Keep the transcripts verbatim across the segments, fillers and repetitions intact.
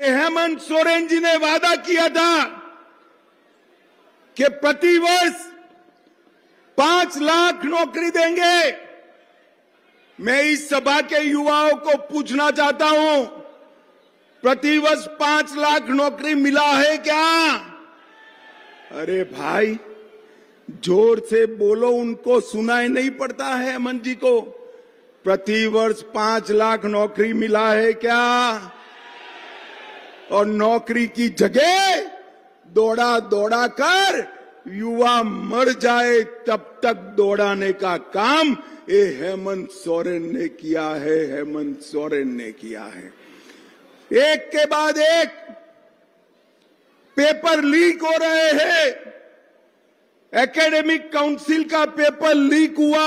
हेमंत सोरेन जी ने वादा किया था कि प्रतिवर्ष पांच लाख नौकरी देंगे। मैं इस सभा के युवाओं को पूछना चाहता हूं, प्रतिवर्ष पांच लाख नौकरी मिला है क्या? अरे भाई जोर से बोलो, उनको सुनाई नहीं पड़ता है हेमंत जी को? प्रतिवर्ष पांच लाख नौकरी मिला है क्या? और नौकरी की जगह दौड़ा दौड़ा कर युवा मर जाए तब तक दौड़ाने का काम ये हेमंत सोरेन ने किया है। हेमंत सोरेन ने किया है। एक के बाद एक पेपर लीक हो रहे हैं। एकेडमिक काउंसिल का पेपर लीक हुआ,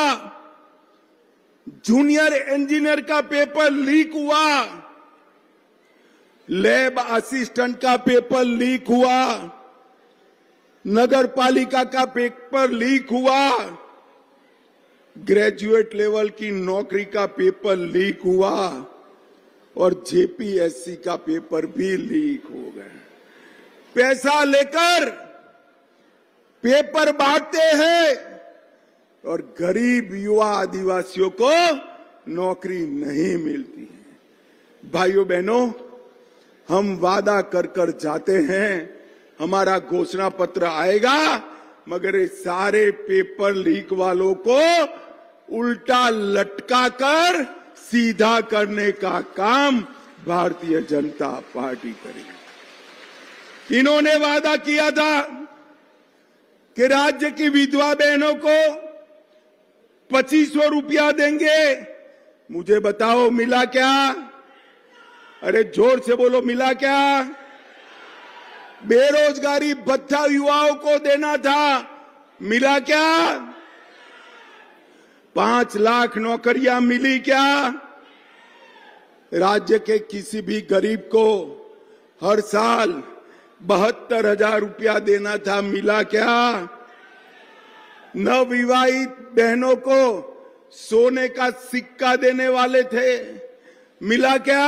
जूनियर इंजीनियर का पेपर लीक हुआ, लैब असिस्टेंट का पेपर लीक हुआ, नगर पालिका का पेपर लीक हुआ, ग्रेजुएट लेवल की नौकरी का पेपर लीक हुआ और जेपीएससी का पेपर भी लीक हो गए। पैसा लेकर पेपर बांटते हैं और गरीब युवा आदिवासियों को नौकरी नहीं मिलती है। भाइयों बहनों, हम वादा कर कर जाते हैं, हमारा घोषणा पत्र आएगा, मगर ये सारे पेपर लीक वालों को उल्टा लटका कर सीधा करने का काम भारतीय जनता पार्टी करेगी। इन्होंने वादा किया था कि राज्य की विधवा बहनों को पच्चीस सौ रुपया देंगे। मुझे बताओ मिला क्या? अरे जोर से बोलो, मिला क्या? बेरोजगारी भत्ता युवाओं को देना था, मिला क्या? पांच लाख नौकरियां मिली क्या? राज्य के किसी भी गरीब को हर साल बहत्तर हजार रुपया देना था, मिला क्या? नवविवाहित बहनों को सोने का सिक्का देने वाले थे, मिला क्या?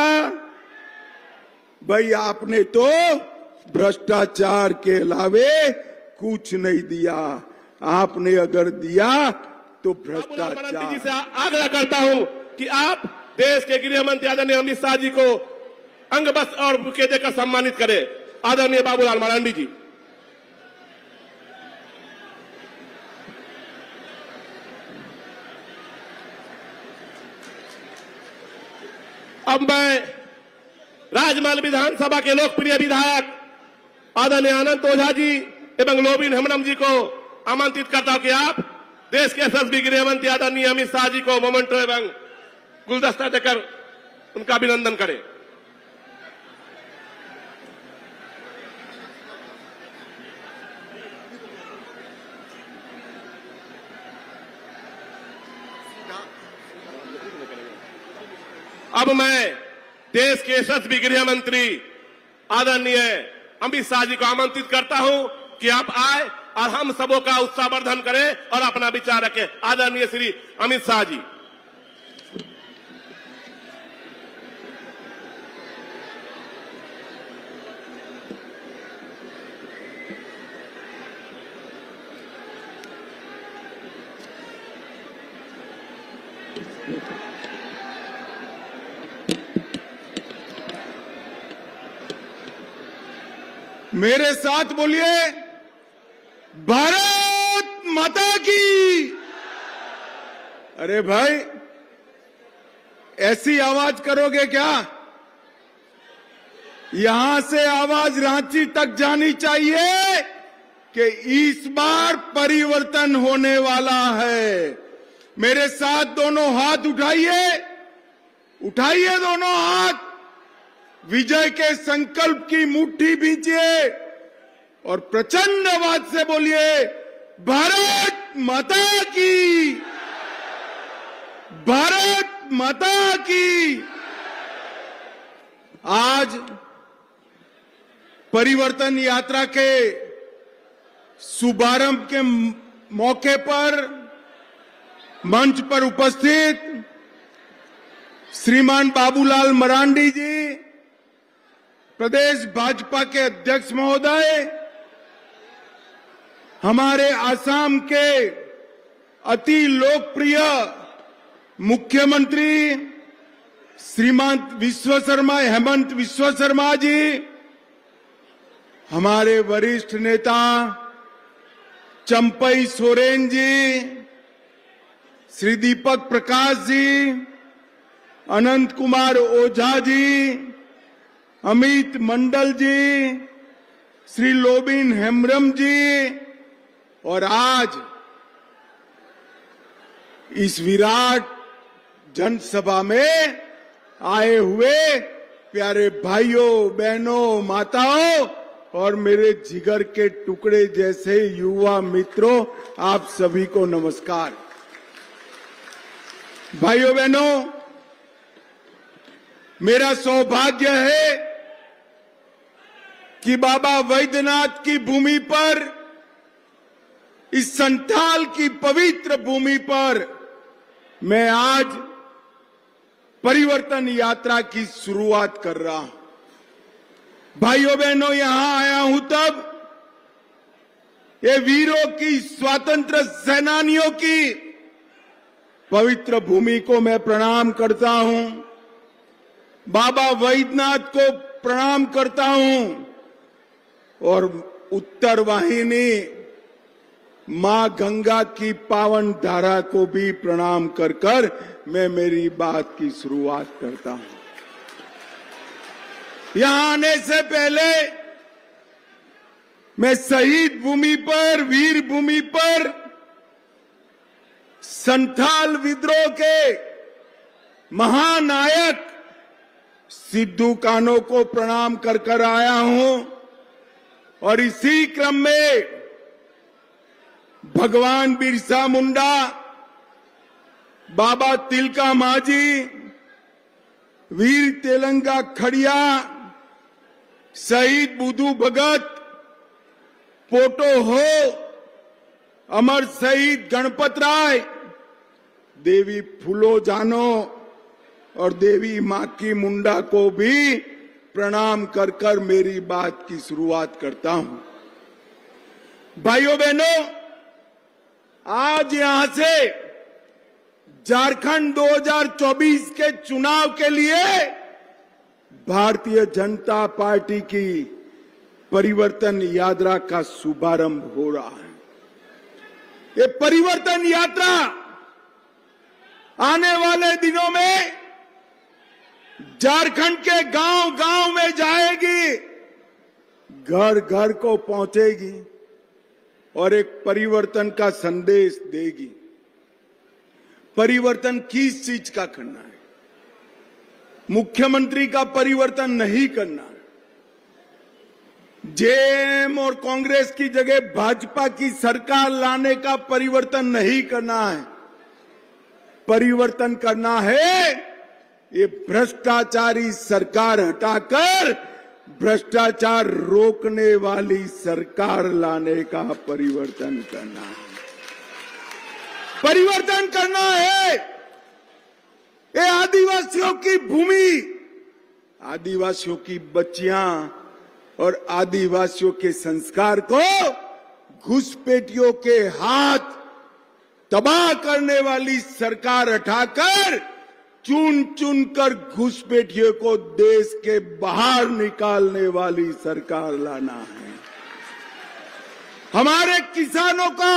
भाई आपने तो भ्रष्टाचार के अलावे कुछ नहीं दिया। आपने अगर दिया तो भ्रष्टाचार। जी से आग्रह करता हूं कि आप देश के गृह मंत्री आदरणीय अमित शाह जी को अंग वस्त्र और बुके देकर सम्मानित करें। आदरणीय बाबूलाल मरांडी जी। अब मैं राजमहल विधानसभा के लोकप्रिय विधायक आदरणीय आनंद ओझा जी एवं लोबिन हेम्ब्रम जी को आमंत्रित करता हूं कि आप देश के यशस्वी गृह मंत्री आदरणीय अमित शाह जी को मोमेंटो एवं गुलदस्ता देकर उनका अभिनंदन करें। अब मैं देश के यशस्वी गृह मंत्री आदरणीय अमित शाह जी को आमंत्रित करता हूं कि आप आए और हम सबों का उत्साहवर्धन करें और अपना विचार रखें। आदरणीय श्री अमित शाह जी। मेरे साथ बोलिए, भारत माता की। अरे भाई ऐसी आवाज करोगे क्या? यहां से आवाज रांची तक जानी चाहिए कि इस बार परिवर्तन होने वाला है। मेरे साथ दोनों हाथ उठाइए, उठाइए दोनों हाथ, विजय के संकल्प की मुट्ठी बींचिए और प्रचंड आवाज से बोलिए, भारत माता की, भारत माता की। आज परिवर्तन यात्रा के शुभारंभ के मौके पर मंच पर उपस्थित श्रीमान बाबूलाल मरांडी जी, प्रदेश भाजपा के अध्यक्ष महोदय, हमारे असम के अति लोकप्रिय मुख्यमंत्री श्रीमंत विश्व शर्मा हेमंत विश्व शर्मा जी, हमारे वरिष्ठ नेता चंपई सोरेन जी, श्री दीपक प्रकाश जी, अनंत कुमार ओझा जी, अमित मंडल जी, श्री लोबिन हेम्ब्रम जी, और आज इस विराट जनसभा में आए हुए प्यारे भाइयों, बहनों, माताओं और मेरे जिगर के टुकड़े जैसे युवा मित्रों, आप सभी को नमस्कार। भाइयों बहनों, मेरा सौभाग्य है कि बाबा वैद्यनाथ की भूमि पर, इस संथाल की पवित्र भूमि पर मैं आज परिवर्तन यात्रा की शुरुआत कर रहा हूं। भाइयों बहनों, यहां आया हूं तब ये वीरों की, स्वातंत्र सेनानियों की पवित्र भूमि को मैं प्रणाम करता हूं, बाबा वैद्यनाथ को प्रणाम करता हूं और उत्तर वाहिनी मां गंगा की पावन धारा को भी प्रणाम कर कर मैं मेरी बात की शुरुआत करता हूं। यहां आने से पहले मैं शहीद भूमि पर, वीर भूमि पर संथाल विद्रोह के महानायक सिद्धू कान्हो को प्रणाम कर कर आया हूं और इसी क्रम में भगवान बिरसा मुंडा, बाबा तिलका मांझी, वीर तेलंगा खड़िया, शहीद बुधू भगत, पोटो हो, अमर शहीद गणपत राय, देवी फूलो जानो और देवी माकी मुंडा को भी प्रणाम कर कर मेरी बात की शुरुआत करता हूं। भाइयों बहनों, आज यहां से झारखंड दो हज़ार चौबीस के चुनाव के लिए भारतीय जनता पार्टी की परिवर्तन यात्रा का शुभारंभ हो रहा है। ये परिवर्तन यात्रा आने वाले दिनों में झारखंड के गांव गांव में जाएगी, घर घर को पहुंचेगी और एक परिवर्तन का संदेश देगी। परिवर्तन किस चीज का करना है? मुख्यमंत्री का परिवर्तन नहीं करना है। जेएम और कांग्रेस की जगह भाजपा की सरकार लाने का परिवर्तन नहीं करना है। परिवर्तन करना है ये भ्रष्टाचारी सरकार हटाकर भ्रष्टाचार रोकने वाली सरकार लाने का परिवर्तन करना है। परिवर्तन करना है ये आदिवासियों की भूमि, आदिवासियों की बच्चियां और आदिवासियों के संस्कार को घुसपैठियों के हाथ तबाह करने वाली सरकार हटाकर चुन चुन कर घुसपैठियों को देश के बाहर निकालने वाली सरकार लाना है। हमारे किसानों का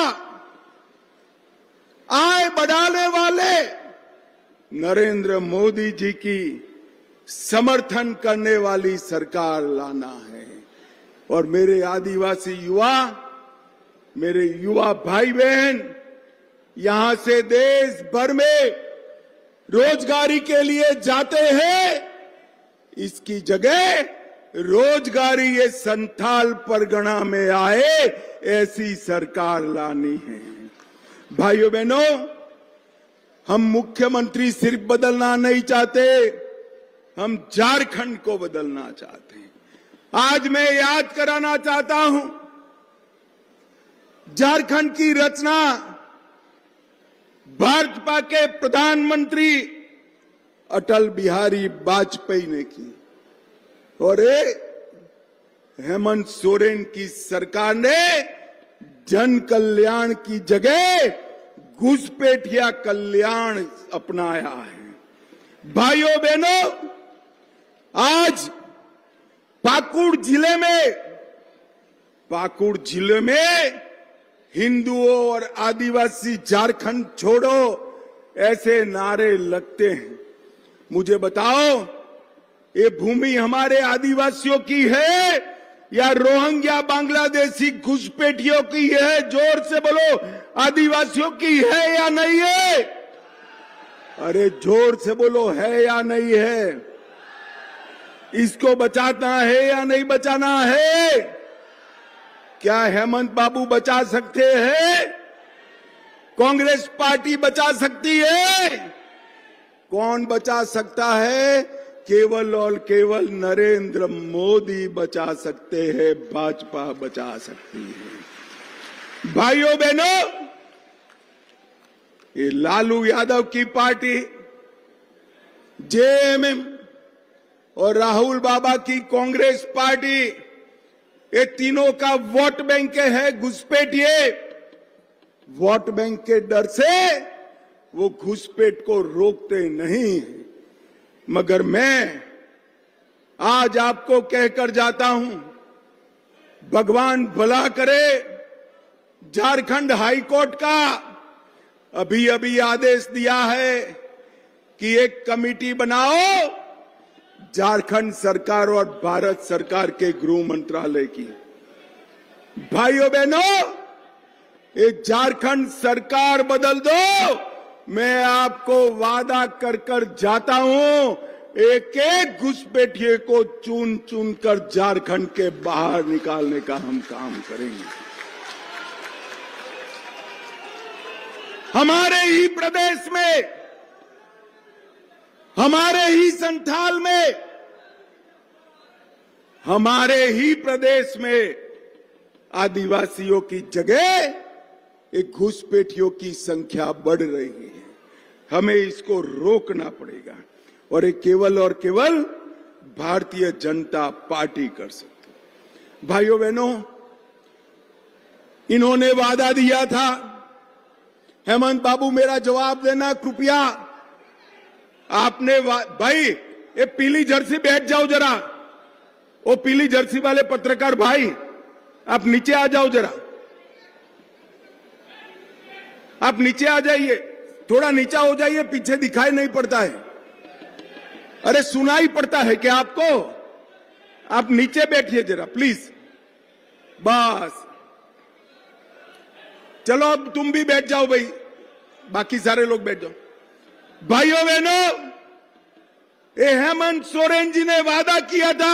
आय बढ़ाने वाले नरेंद्र मोदी जी की समर्थन करने वाली सरकार लाना है। और मेरे आदिवासी युवा, मेरे युवा भाई बहन यहां से देश भर में रोजगारी के लिए जाते हैं, इसकी जगह रोजगारी ये संथाल परगना में आए ऐसी सरकार लानी है। भाइयों बहनों, हम मुख्यमंत्री सिर्फ बदलना नहीं चाहते, हम झारखंड को बदलना चाहते हैं। आज मैं याद कराना चाहता हूं, झारखंड की रचना भाजपा के प्रधानमंत्री अटल बिहारी वाजपेयी ने की और ये हेमंत सोरेन की सरकार ने जन कल्याण की जगह घुसपैठिया कल्याण अपनाया है। भाइयों बहनों, आज पाकुड़ जिले में पाकुड़ जिले में हिंदुओं और आदिवासी झारखंड छोड़ो ऐसे नारे लगते हैं। मुझे बताओ, ये भूमि हमारे आदिवासियों की है या रोहिंग्या बांग्लादेशी घुसपैठियों की है? जोर से बोलो, आदिवासियों की है या नहीं है? अरे जोर से बोलो, है या नहीं है? इसको बचाना है या नहीं बचाना है? क्या हेमंत बाबू बचा सकते हैं? कांग्रेस पार्टी बचा सकती है? कौन बचा सकता है? केवल और केवल नरेंद्र मोदी बचा सकते हैं, भाजपा बचा सकती है। भाइयों बहनों, ये लालू यादव की पार्टी, जेएमएम और राहुल बाबा की कांग्रेस पार्टी, ये तीनों का वोट बैंक है घुसपैठिए। वोट बैंक के डर से वो घुसपैठ को रोकते नहीं हैं। मगर मैं आज आपको कहकर जाता हूं, भगवान भला करे, झारखंड हाईकोर्ट का अभी अभी आदेश दिया है कि एक कमेटी बनाओ झारखंड सरकार और भारत सरकार के गृह मंत्रालय की। भाइयों बहनों, ये झारखंड सरकार बदल दो, मैं आपको वादा कर कर जाता हूं, एक एक घुसपैठिए को चुन चुन कर झारखंड के बाहर निकालने का हम काम करेंगे। हमारे ही प्रदेश में, हमारे ही संथाल में, हमारे ही प्रदेश में आदिवासियों की जगह एक घुसपैठियों की संख्या बढ़ रही है। हमें इसको रोकना पड़ेगा और ये केवल और केवल भारतीय जनता पार्टी कर सकती है। भाइयों बहनों, इन्होंने वादा दिया था, हेमंत बाबू मेरा जवाब देना कृपया। आपने भाई, ये पीली जर्सी बैठ जाओ जरा, वो पीली जर्सी वाले पत्रकार भाई, आप नीचे आ जाओ जरा, आप नीचे आ जाइए, थोड़ा नीचा हो जाइए, पीछे दिखाई नहीं पड़ता है। अरे सुनाई पड़ता है क्या आपको? आप नीचे बैठिए जरा प्लीज। बस चलो, अब तुम भी बैठ जाओ भाई, बाकी सारे लोग बैठ जाओ। भाइयों बहनों, ये हेमंत सोरेन जी ने वादा किया था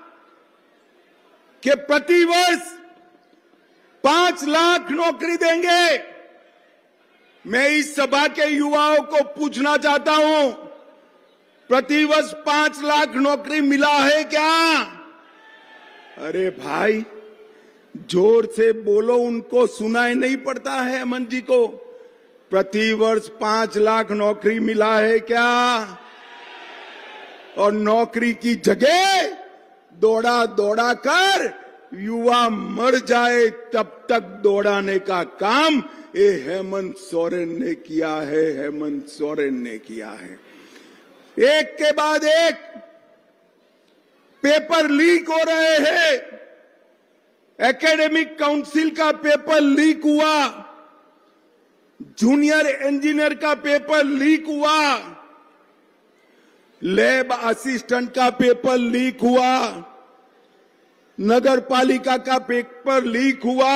कि प्रतिवर्ष पांच लाख नौकरी देंगे। मैं इस सभा के युवाओं को पूछना चाहता हूं, प्रतिवर्ष पांच लाख नौकरी मिला है क्या? अरे भाई जोर से बोलो, उनको सुनाई नहीं पड़ता है हेमंत जी को। प्रतिवर्ष पांच लाख नौकरी मिला है क्या? और नौकरी की जगह दौड़ा दौड़ा कर युवा मर जाए तब तक दौड़ाने का काम ये हेमंत सोरेन ने किया है, हेमंत सोरेन ने किया है। एक के बाद एक पेपर लीक हो रहे हैं। एकेडमिक काउंसिल का पेपर लीक हुआ, जूनियर इंजीनियर का पेपर लीक हुआ, लैब असिस्टेंट का पेपर लीक हुआ, नगर पालिका का पेपर लीक हुआ,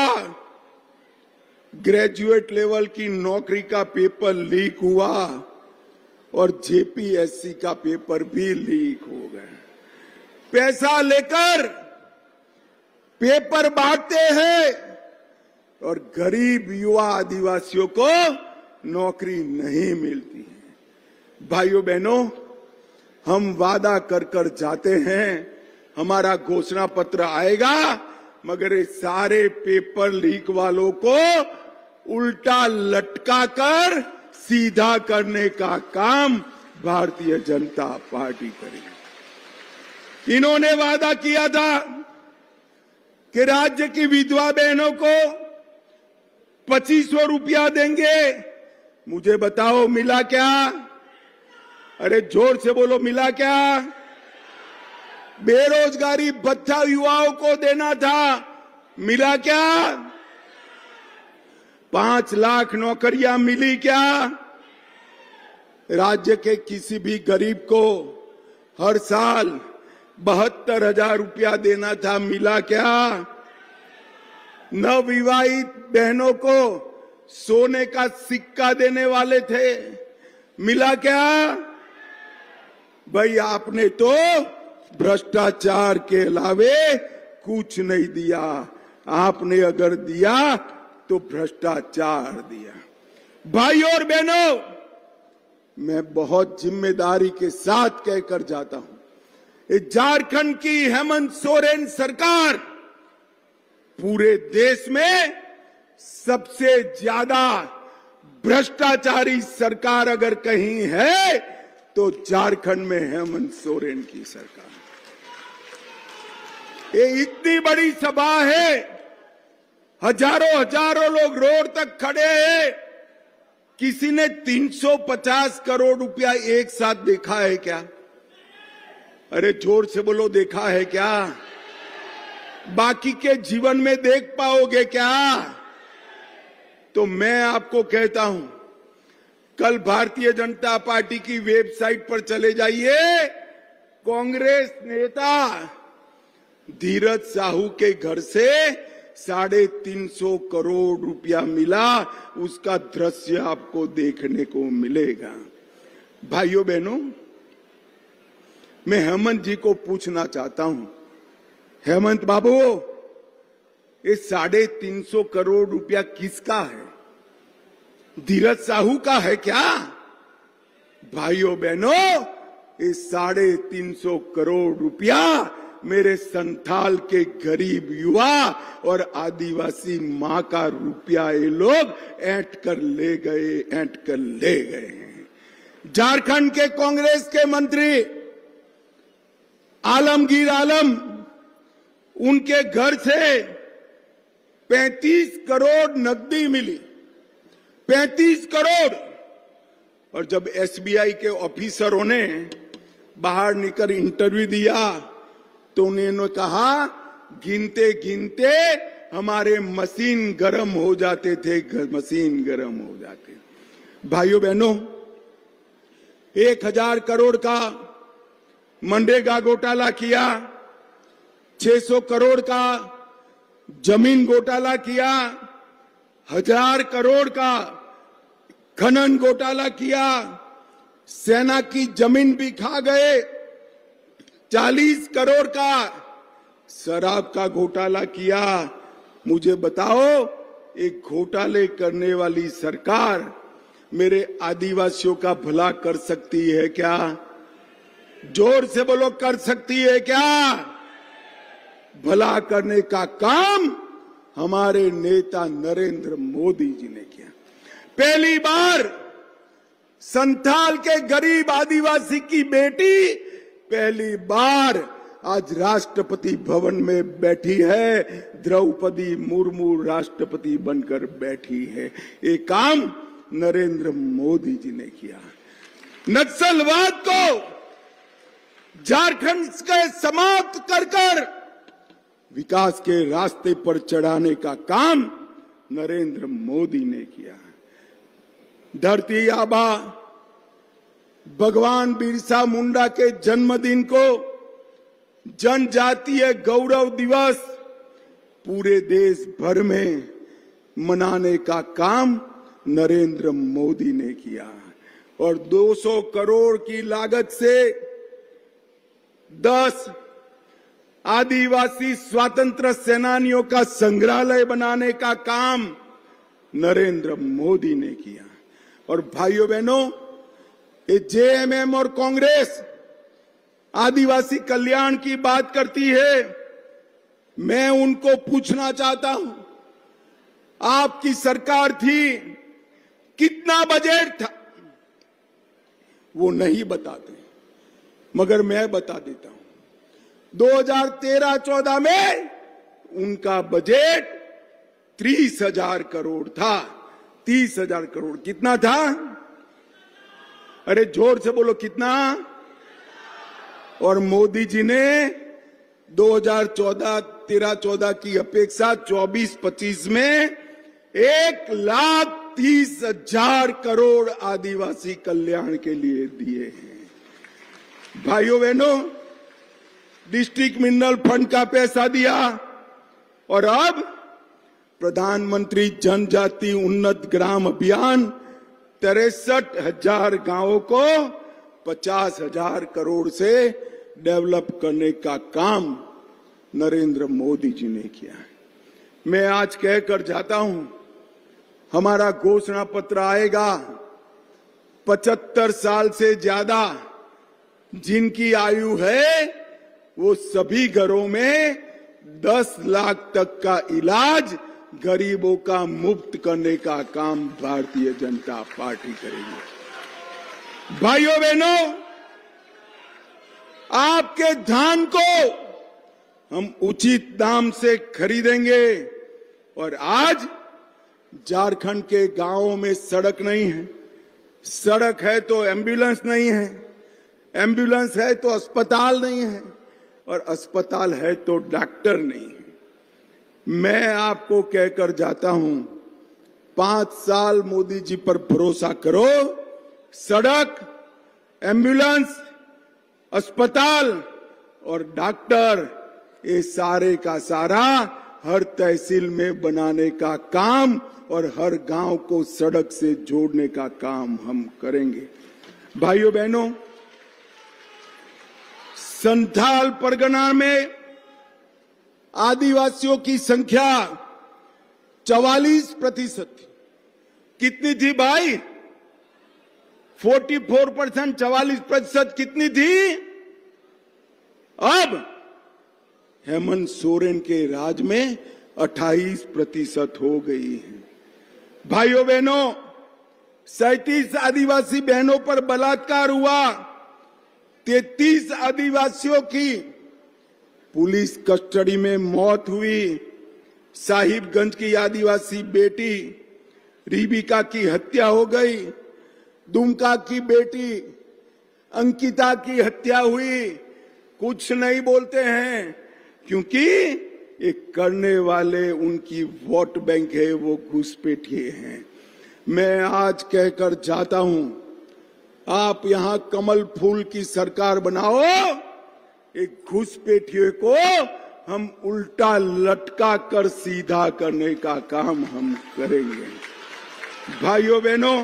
ग्रेजुएट लेवल की नौकरी का पेपर लीक हुआ और जेपीएससी का पेपर भी लीक हो गया। पैसा लेकर पेपर बांटते हैं और गरीब युवा आदिवासियों को नौकरी नहीं मिलती है। भाइयों बहनों, हम वादा कर कर जाते हैं, हमारा घोषणा पत्र आएगा, मगर ये सारे पेपर लीक वालों को उल्टा लटका कर सीधा करने का काम भारतीय जनता पार्टी करेगी। इन्होंने वादा किया था कि राज्य की विधवा बहनों को पच्चीस सौ रुपया देंगे। मुझे बताओ मिला क्या? अरे जोर से बोलो, मिला क्या? बेरोजगारी भत्ता युवाओं को देना था, मिला क्या? पांच लाख नौकरियां मिली क्या? राज्य के किसी भी गरीब को हर साल बहत्तर हजार रुपया देना था, मिला क्या? नवविवाहित बहनों को सोने का सिक्का देने वाले थे, मिला क्या? भाई आपने तो भ्रष्टाचार के अलावे कुछ नहीं दिया। आपने अगर दिया तो भ्रष्टाचार दिया। भाई और बहनों, मैं बहुत जिम्मेदारी के साथ कहकर जाता हूं, झारखंड की हेमंत सोरेन सरकार पूरे देश में सबसे ज्यादा भ्रष्टाचारी सरकार अगर कहीं है तो झारखंड में हेमंत सोरेन की सरकार। ये इतनी बड़ी सभा है, हजारों हजारों लोग रोड तक खड़े हैं। किसी ने तीन सौ पचास करोड़ रुपया एक साथ देखा है क्या? अरे जोर से बोलो, देखा है क्या? बाकी के जीवन में देख पाओगे क्या? तो मैं आपको कहता हूं, कल भारतीय जनता पार्टी की वेबसाइट पर चले जाइए। कांग्रेस नेता धीरज साहू के घर से साढ़े तीन सौ करोड़ रुपया मिला, उसका दृश्य आपको देखने को मिलेगा। भाइयों बहनों, मैं हेमंत जी को पूछना चाहता हूं, हेमंत बाबू, ये साढ़े तीन सौ करोड़ रुपया किसका है? धीरज साहू का है क्या? भाइयों बहनों, ये साढ़े तीन सौ करोड़ रुपया मेरे संथाल के गरीब युवा और आदिवासी मां का रुपया ये लोग ऐंठ कर ले गए, ऐंठ कर ले गए हैं। झारखंड के कांग्रेस के मंत्री आलमगीर आलम, उनके घर से पैंतीस करोड़ नकदी मिली, पैंतीस करोड़। और जब एसबीआई के ऑफिसरों ने बाहर निकल इंटरव्यू दिया तो उन्होंने कहा, गिनते गिनते हमारे मशीन गर्म हो जाते थे, मशीन गर्म हो जाते। भाइयों बहनों, एक हजार करोड़ का मनरेगा घोटाला किया, छह सौ करोड़ का जमीन घोटाला किया, हजार करोड़ का खनन घोटाला किया, सेना की जमीन भी खा गए, चालीस करोड़ का शराब का घोटाला किया। मुझे बताओ, एक घोटाले करने वाली सरकार मेरे आदिवासियों का भला कर सकती है क्या? जोर से बोलो, कर सकती है क्या? भला करने का काम हमारे नेता नरेंद्र मोदी जी ने किया। पहली बार संथाल के गरीब आदिवासी की बेटी पहली बार आज राष्ट्रपति भवन में बैठी है, द्रौपदी मुर्मू राष्ट्रपति बनकर बैठी है। ये काम नरेंद्र मोदी जी ने किया। नक्सलवाद को झारखंड के समाप्त कर कर विकास के रास्ते पर चढ़ाने का काम नरेंद्र मोदी ने किया। धरती आबा भगवान बिरसा मुंडा के जन्मदिन को जनजातीय गौरव दिवस पूरे देश भर में मनाने का काम नरेंद्र मोदी ने किया। और दो सौ करोड़ की लागत से दस आदिवासी स्वतंत्र सेनानियों का संग्रहालय बनाने का काम नरेंद्र मोदी ने किया। और भाइयों बहनों, ये जेएमएम और कांग्रेस आदिवासी कल्याण की बात करती है। मैं उनको पूछना चाहता हूं, आपकी सरकार थी, कितना बजट था? वो नहीं बताते, मगर मैं बता देता हूं। दो हज़ार तेरह चौदह में उनका बजट तीस हजार करोड़ था। तीस हजार करोड़ कितना था? अरे जोर से बोलो कितना? और मोदी जी ने दो हज़ार चौदह तेरह चौदह की अपेक्षा चौबीस पच्चीस में एक लाख तीस हजार करोड़ आदिवासी कल्याण के लिए दिए हैं। भाइयों बहनों, डिस्ट्रिक्ट मिनरल फंड का पैसा दिया और अब प्रधानमंत्री जनजाति उन्नत ग्राम अभियान तिरसठ हजार गांवों को पचास हजार करोड़ से डेवलप करने का काम नरेंद्र मोदी जी ने किया है। मैं आज कहकर जाता हूं, हमारा घोषणा पत्र आएगा। पचहत्तर साल से ज्यादा जिनकी आयु है वो सभी घरों में दस लाख तक का इलाज गरीबों का मुफ्त करने का काम भारतीय जनता पार्टी करेगी। भाइयों बहनों, आपके धान को हम उचित दाम से खरीदेंगे। और आज झारखंड के गांवों में सड़क नहीं है, सड़क है तो एम्बुलेंस नहीं है, एम्बुलेंस है तो अस्पताल नहीं है, और अस्पताल है तो डॉक्टर नहीं है। मैं आपको कहकर जाता हूं, पांच साल मोदी जी पर भरोसा करो, सड़क, एम्बुलेंस, अस्पताल और डॉक्टर, ये सारे का सारा हर तहसील में बनाने का काम और हर गांव को सड़क से जोड़ने का काम हम करेंगे। भाइयों बहनों, संथाल परगना में आदिवासियों की संख्या चवालीस प्रतिशत थी। कितनी थी भाई? चौवालीस परसेंट, चवालीस प्रतिशत कितनी थी? अब हेमंत सोरेन के राज में अट्ठाईस प्रतिशत हो गई है। भाइयों बहनों, सैंतीस आदिवासी बहनों पर बलात्कार हुआ, तैंतीस आदिवासियों की पुलिस कस्टडी में मौत हुई। साहिबगंज की आदिवासी बेटी रिबिका की हत्या हो गई। दुमका की बेटी अंकिता की हत्या हुई। कुछ नहीं बोलते हैं क्योंकि ये करने वाले उनकी वोट बैंक है, वो घुसपैठिए हैं। मैं आज कहकर जाता हूं, आप यहां कमल फूल की सरकार बनाओ, एक घुसपैठिए को हम उल्टा लटका कर सीधा करने का काम हम करेंगे। भाइयों बहनों,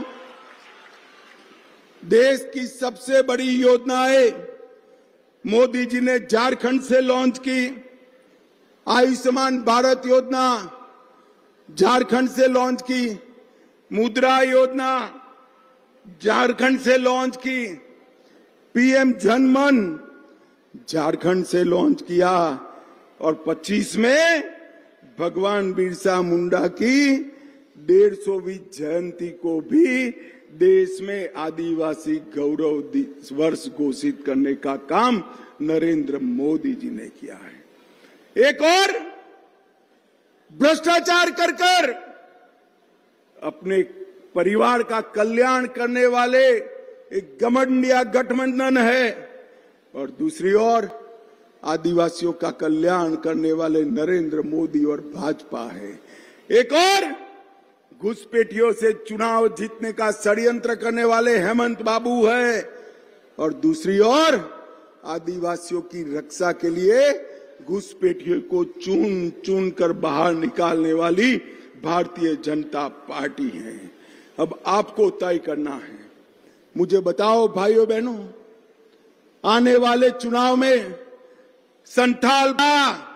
देश की सबसे बड़ी योजनाएं मोदी जी ने झारखंड से लॉन्च की। आयुष्मान भारत योजना झारखंड से लॉन्च की, मुद्रा योजना झारखंड से लॉन्च की, पीएम जनमन झारखंड से लॉन्च किया, और पच्चीस में भगवान बिरसा मुंडा की डेढ़ सौवीं जयंती को भी देश में आदिवासी गौरव वर्ष घोषित करने का काम नरेंद्र मोदी जी ने किया है। एक और भ्रष्टाचार कर कर अपने परिवार का कल्याण करने वाले एक गठबंधन गठबंधन है, और दूसरी ओर आदिवासियों का कल्याण करने वाले नरेंद्र मोदी और भाजपा है। एक और घुसपैठियों से चुनाव जीतने का षड्यंत्र करने वाले हेमंत बाबू है, और दूसरी ओर आदिवासियों की रक्षा के लिए घुसपैठियों को चुन चुन कर बाहर निकालने वाली भारतीय जनता पार्टी है। अब आपको तय करना है। मुझे बताओ भाइयों बहनों, आने वाले चुनाव में संथाल का,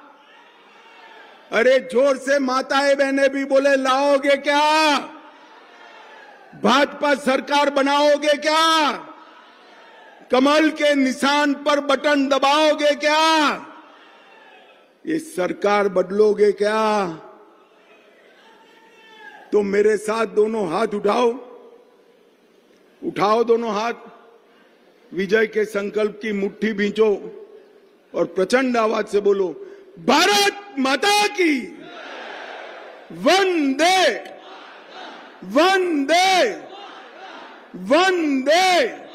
अरे जोर से माताएं बहनें भी बोले, लाओगे क्या? भाजपा सरकार बनाओगे क्या? कमल के निशान पर बटन दबाओगे क्या? ये सरकार बदलोगे क्या? तो मेरे साथ दोनों हाथ उठाओ, उठाओ दोनों हाथ, विजय के संकल्प की मुट्ठी भींचो और प्रचंड आवाज से बोलो, भारत माता की वंदे वंदे वंदे